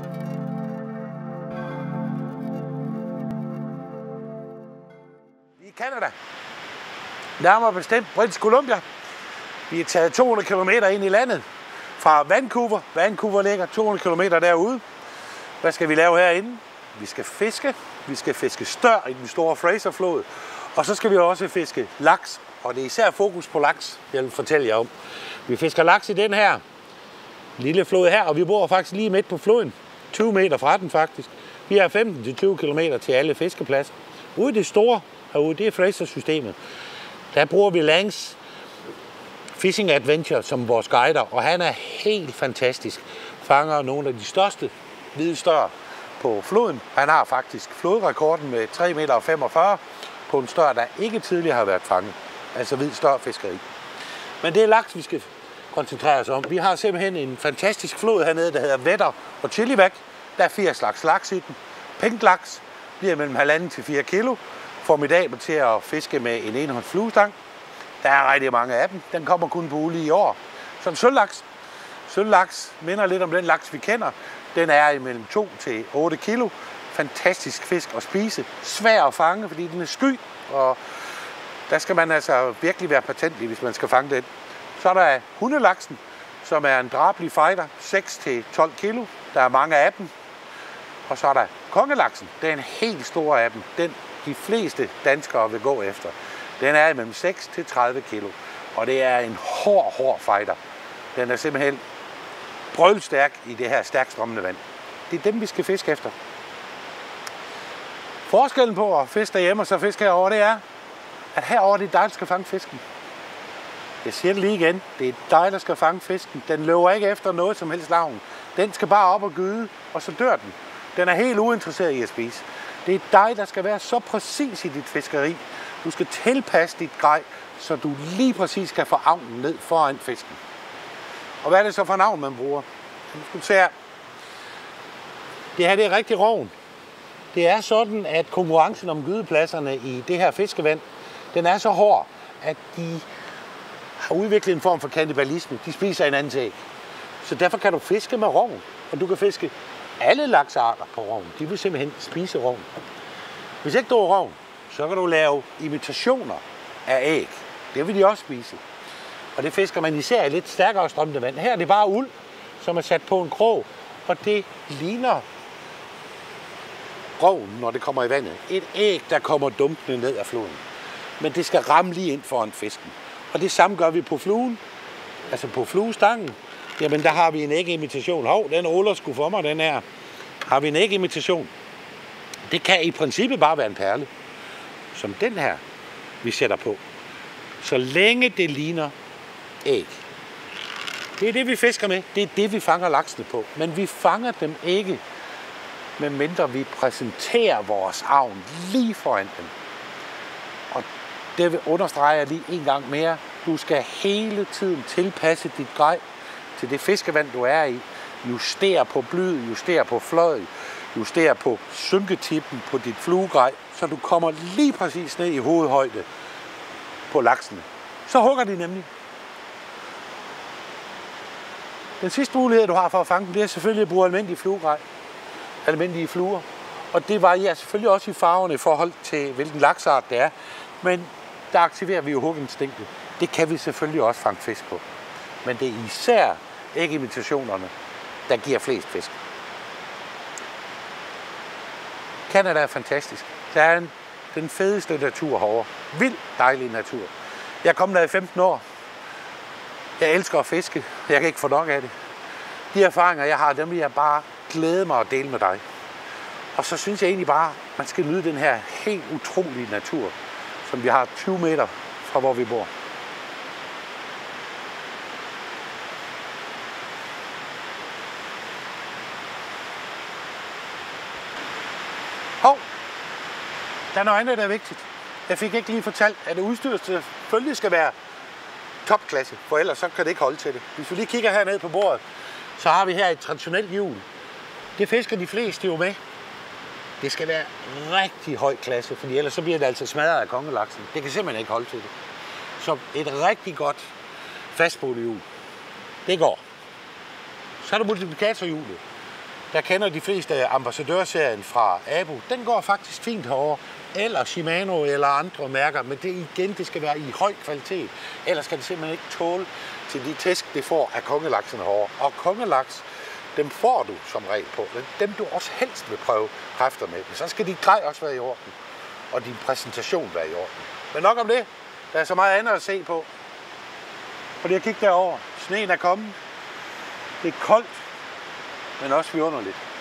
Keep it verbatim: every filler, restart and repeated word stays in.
I Canada, nærmere bestemt British Columbia. Vi er taget to hundrede kilometer ind i landet fra Vancouver. Vancouver ligger to hundrede kilometer derude. Hvad skal vi lave herinde? Vi skal fiske. Vi skal fiske stør i den store Fraser-flod. Og så skal vi også fiske laks. Og det er især fokus på laks, jeg vil fortælle jer om. Vi fisker laks i den her lille flod her, og vi bor faktisk lige midt på floden. tyve meter fra den faktisk. Vi har femten til tyve kilometer til alle fiskepladser. Ude i det store herude, det er Fraser-systemet. Der bruger vi Langs Fishing Adventure som vores guider, og han er helt fantastisk. Fanger nogle af de største hvide stør på floden. Han har faktisk flodrekorden med tre meter femogfyrre på en stør, der ikke tidligere har været fanget. Altså hvid størfiskeri. Men det er laks, vi skal koncentrere os om. Vi har simpelthen en fantastisk flod hernede, der hedder Vetter og Chilliwack. Der er firs slags laks i den. Pink laks bliver mellem halvanden til fire kilo. Formidabel til at fiske med en enhånds fluestang. Der er rigtig mange af dem. Den kommer kun på uge i år. Så en sølvlaks. Sølvlaks minder lidt om den laks, vi kender. Den er imellem to til otte kilo. Fantastisk fisk at spise. Svær at fange, fordi den er sky. Og der skal man altså virkelig være patentlig, hvis man skal fange den. Så er der hundelaksen, som er en drabelig fighter. seks til tolv kilo. Der er mange af dem. Og så er der kongelaksen. Det er en helt stor af dem. Den de fleste danskere vil gå efter. Den er imellem seks til tredive kilo. Og det er en hård, hård fighter. Den er simpelthen brølstærk i det her stærkt strømmende vand. Det er dem, vi skal fiske efter. Forskellen på at fiske derhjemme og så fiske herovre, det er, at herovre det er dig, der skal fange fisken. Jeg siger det lige igen. Det er dig, der skal fange fisken. Den løber ikke efter noget som helst navn. Den skal bare op og gyde, og så dør den. Den er helt uinteresseret i at spise. Det er dig, der skal være så præcis i dit fiskeri. Du skal tilpasse dit grej, så du lige præcis kan få avnen ned foran fisken. Og hvad er det så for navn, man bruger? Nu skal du se her. Det her det er rigtig roven. Det er sådan, at konkurrencen om gydepladserne i det her fiskevand, den er så hård, at de har udviklet en form for kannibalisme. De spiser hinandens æg. Så derfor kan du fiske med roven, og du kan fiske alle laksearter på roven. De vil simpelthen spise roven. Hvis ikke du er roven, så kan du lave imitationer af æg. Det vil de også spise. Og det fisker man især i lidt stærkere strømmende vand. Her er det bare uld, som er sat på en krog, og det ligner roven, når det kommer i vandet. Et æg, der kommer dumpende ned af floden. Men det skal ramme lige ind foran fisken. Og det samme gør vi på fluen, altså på fluestangen. Jamen, der har vi en ægimitation. Hov, den ruller sgu for mig, den her. Har vi en ægimitation? Det kan i princippet bare være en perle, som den her, vi sætter på. Så længe det ligner æg. Det er det, vi fisker med. Det er det, vi fanger laksene på. Men vi fanger dem ikke, medmindre vi præsenterer vores avn lige foran dem. Og det understreger jeg lige en gang mere. Du skal hele tiden tilpasse dit grej til det fiskevand, du er i. Justere på blyd, justere på fløj, justere på synketippen på dit fluegrej, så du kommer lige præcis ned i hovedhøjde på laksene. Så hugger de nemlig. Den sidste mulighed, du har for at fange dem, det er selvfølgelig at bruge almindelige fluegrej. Almindelige fluer. Og det varierer selvfølgelig også i farverne i forhold til, hvilken laksart det er. Men der aktiverer vi jo huginstinktet. Det kan vi selvfølgelig også fange fisk på. Men det er især ægimitationerne, der giver flest fisk. Canada er fantastisk. Der er en, den fedeste natur herovre. Vild dejlig natur. Jeg er kommet der i femten år. Jeg elsker at fiske. Jeg kan ikke få nok af det. De erfaringer, jeg har, dem vil jeg bare glæde mig at dele med dig. Og så synes jeg egentlig bare, at man skal nyde den her helt utrolige natur, som vi har tyve meter fra, hvor vi bor. Hov, der er noget andet, der er vigtigt. Jeg fik ikke lige fortalt, at det udstyr selvfølgelig skal være topklasse, for ellers så kan det ikke holde til det. Hvis vi lige kigger herned på bordet, så har vi her et traditionelt hjul. Det fisker de fleste jo med. Det skal være rigtig høj klasse, for ellers så bliver det altså smadret af kongelaksen. Det kan simpelthen ikke holde til det. Så et rigtig godt fastbålehjul, det går. Så er der multiplikatorhjulet. Jeg kender de fleste ambassadørserien fra Abu. Den går faktisk fint herover. Eller Shimano eller andre mærker, men det igen, det skal være i høj kvalitet. Ellers skal det simpelthen ikke tåle til de tæsk, det får af kongelaksen herovre. Og kongelaks, dem får du som regel på. Dem du også helst vil prøve kræfter med. Men så skal dit grej også være i orden. Og din præsentation være i orden. Men nok om det. Der er så meget andet at se på. Fordi jeg kigger derover. Sneen er kommet. Det er koldt, men også vidunderligt.